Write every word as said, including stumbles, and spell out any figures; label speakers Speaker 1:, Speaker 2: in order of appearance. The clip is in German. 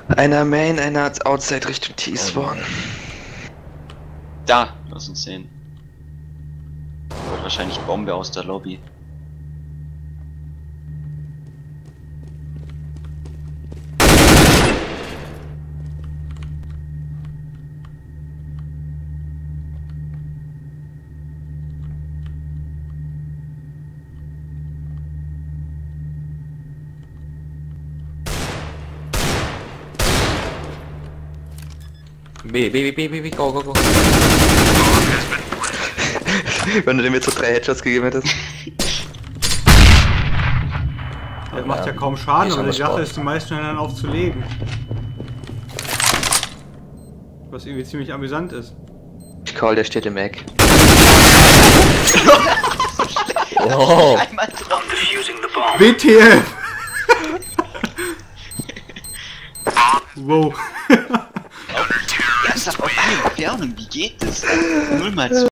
Speaker 1: Einer Main, einer Outside Richtung T-Spawn.
Speaker 2: Da, lass uns sehen. Holt wahrscheinlich Bombe aus der Lobby.
Speaker 3: B, B, B, B, B, go, go, go.
Speaker 1: Wenn du dem jetzt so drei Headshots gegeben hättest.
Speaker 4: Das macht ja kaum Schaden, aber die Sache ist, die meisten hören dann auf zu leben. Was irgendwie ziemlich amüsant ist.
Speaker 1: Ich call, der steht im Eck.
Speaker 3: Oh.
Speaker 2: Einmal drauf.
Speaker 4: W T F! Wow.
Speaker 2: Ernsthaft auf eine Entfernung, wie geht das? null mal zwei.